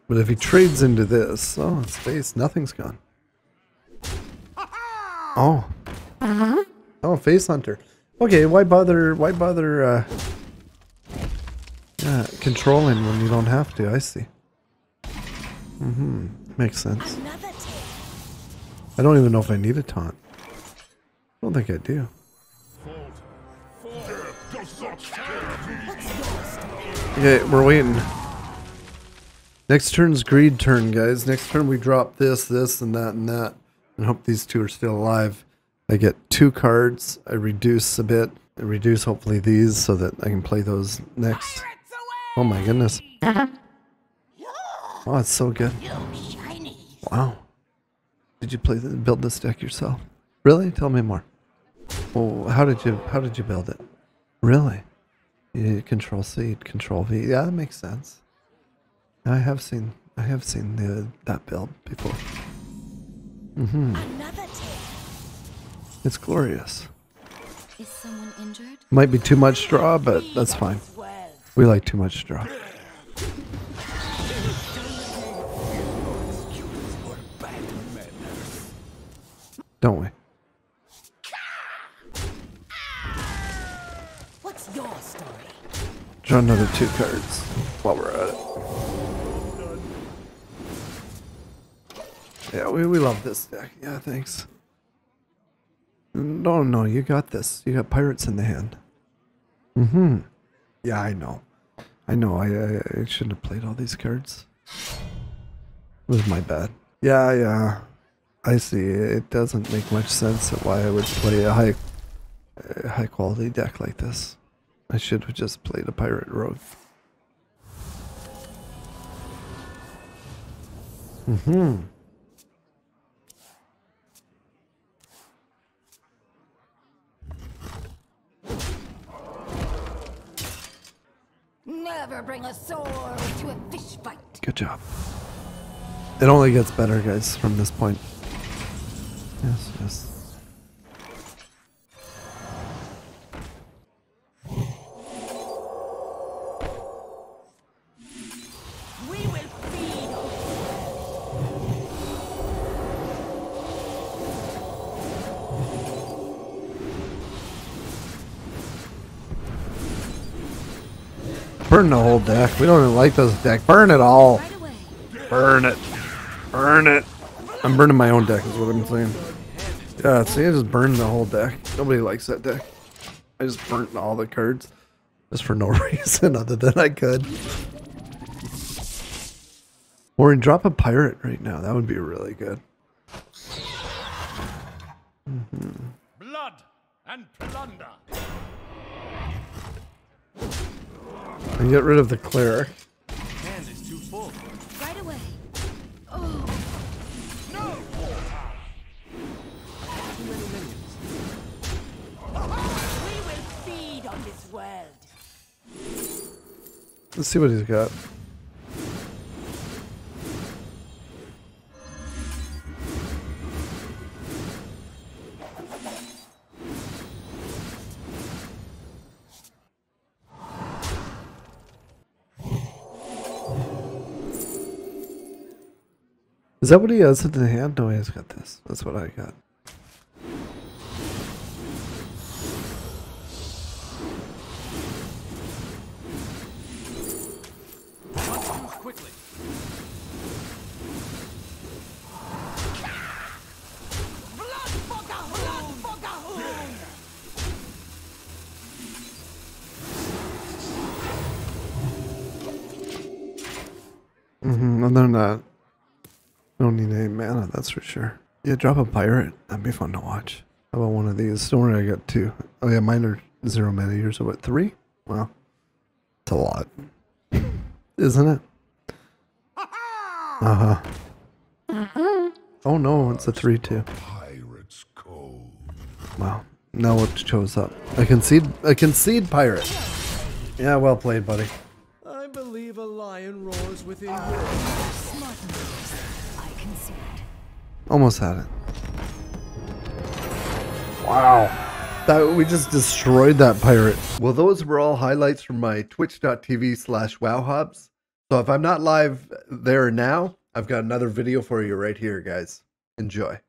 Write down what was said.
But if he trades into this, oh, it's face, nothing's gone. Oh. Oh, face hunter. Okay, why bother controlling when you don't have to? I see. Makes sense. I don't even know if I need a taunt. I don't think I do. Okay, we're waiting. Next turn's greed turn, guys. Next turn we drop this, and that, and hope these two are still alive. I get 2 cards. I reduce a bit. I reduce hopefully these so that I can play those next. Oh my goodness. Oh, it's so good. Wow. Did you build this deck yourself? Really? Tell me more. Well, how did you build it? Really? You control C, control V. Yeah, that makes sense. I have seen that build before. It's glorious. Is someone injured? Might be too much draw, but that's fine. We like too much draw. Don't we? What's your story? Draw another 2 cards while we're at it. Yeah, we love this deck. Yeah, thanks. No, you got this. You got pirates in the hand. Yeah, I know. I shouldn't have played all these cards. It was my bad. Yeah. I see. It doesn't make much sense why I would play a high quality deck like this. I should have just played a pirate rogue. Never bring a sword to a fish fight. Good job. It only gets better, guys, from this point. Yes. We will feed. Burn the whole deck. We don't even like this deck. Burn it all. Right away. Burn it. Burn it. I'm burning my own deck is what I'm saying. Yeah, see, I just burned the whole deck. Nobody likes that deck. I just burnt all the cards. Just for no reason other than I could. Or drop a pirate right now. That would be really good. Blood and plunder. And get rid of the cleric. Hand is too full. Right away. Oh. No. We will feed on this world. Let's see what he's got. Is that what he has in the hand? No, he's got this. That's what I got. Quickly. And then don't need any mana, that's for sure. Yeah, drop a pirate. That'd be fun to watch. How about one of these? Don't worry, I got 2. Oh yeah, mine are 0 mana. Yours are what, 3? Wow. It's a lot. Isn't it? Uh-huh. Oh no, it's a 3-2. Pirate's Cove. Wow. Now what shows up? I concede pirate. Yeah, well played, buddy. I believe a lion roars within you. Smart moves. I concede. Almost had it. Wow. We just destroyed that pirate. Well, those were all highlights from my twitch.tv/wowhobs. So if I'm not live there now, I've got another video for you right here, guys. Enjoy.